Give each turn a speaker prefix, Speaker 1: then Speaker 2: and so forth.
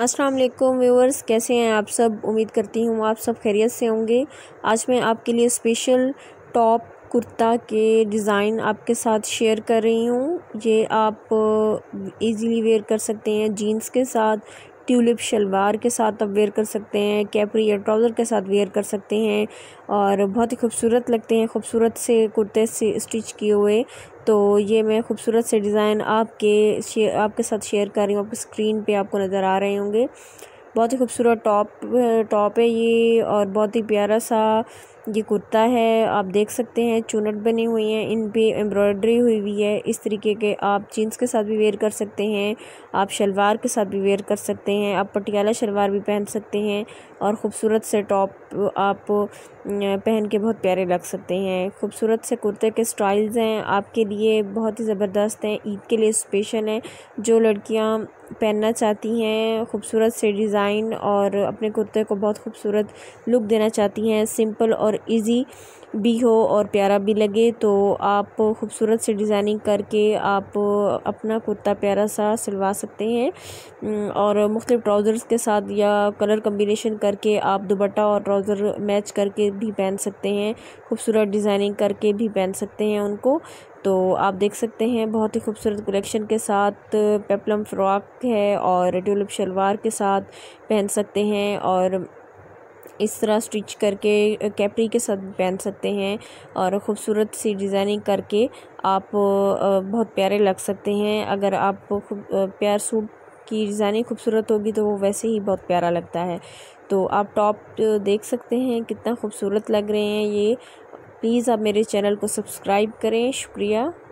Speaker 1: अस्सलाम वालेकुम व्यूअर्स, कैसे हैं आप सब। उम्मीद करती हूँ आप सब खैरियत से होंगे। आज मैं आपके लिए स्पेशल टॉप कुर्ता के डिज़ाइन आपके साथ शेयर कर रही हूँ। ये आप इजीली वेयर कर सकते हैं जीन्स के साथ, ट्यूलिप शलवार के साथ आप वेयर कर सकते हैं, कैपरी या ट्राउज़र के साथ वेयर कर सकते हैं और बहुत ही खूबसूरत लगते हैं, खूबसूरत से कुर्ते से स्टिच किए हुए। तो ये मैं खूबसूरत से डिज़ाइन आपके साथ शेयर कर रही हूँ। आपकी स्क्रीन पे आपको नज़र आ रहे होंगे। बहुत ही खूबसूरत टॉप है ये और बहुत ही प्यारा सा ये कुर्ता है। आप देख सकते हैं चुनट बनी हुई हैं, इन पे एम्ब्रॉयडरी हुई है। इस तरीके के आप जीन्स के साथ भी वेयर कर सकते हैं, आप शलवार के साथ भी वेयर कर सकते हैं, आप पटियाला शलवार भी पहन सकते हैं और ख़ूबसूरत से टॉप आप पहन के बहुत प्यारे लग सकते हैं। खूबसूरत से कुर्ते के स्टाइल्स हैं आपके लिए, बहुत ही ज़बरदस्त हैं, ईद के लिए स्पेशल हैं। जो लड़कियां पहनना चाहती हैं खूबसूरत से डिज़ाइन और अपने कुर्ते को बहुत खूबसूरत लुक देना चाहती हैं, सिंपल और इजी भी हो और प्यारा भी लगे, तो आप खूबसूरत से डिज़ाइनिंग करके आप अपना कुर्ता प्यारा सा सिलवा सकते हैं और मुख्तलिफ ट्राउज़र्स के साथ या कलर कम्बिनेशन करके आप दुपट्टा और ट्राउज़र मैच करके भी पहन सकते हैं, खूबसूरत डिज़ाइनिंग करके भी पहन सकते हैं उनको। तो आप देख सकते हैं बहुत ही खूबसूरत कलेक्शन के साथ पेप्लम फ्रॉक है और ट्यूलिप शलवार के साथ पहन सकते हैं और इस तरह स्टिच करके कैपरी के साथ पहन सकते हैं और ख़ूबसूरत सी डिज़ाइनिंग करके आप बहुत प्यारे लग सकते हैं। अगर आप प्यार सूट की डिज़ाइनिंग खूबसूरत होगी तो वो वैसे ही बहुत प्यारा लगता है। तो आप टॉप देख सकते हैं कितना खूबसूरत लग रहे हैं ये। प्लीज़ आप मेरे चैनल को सब्सक्राइब करें। शुक्रिया।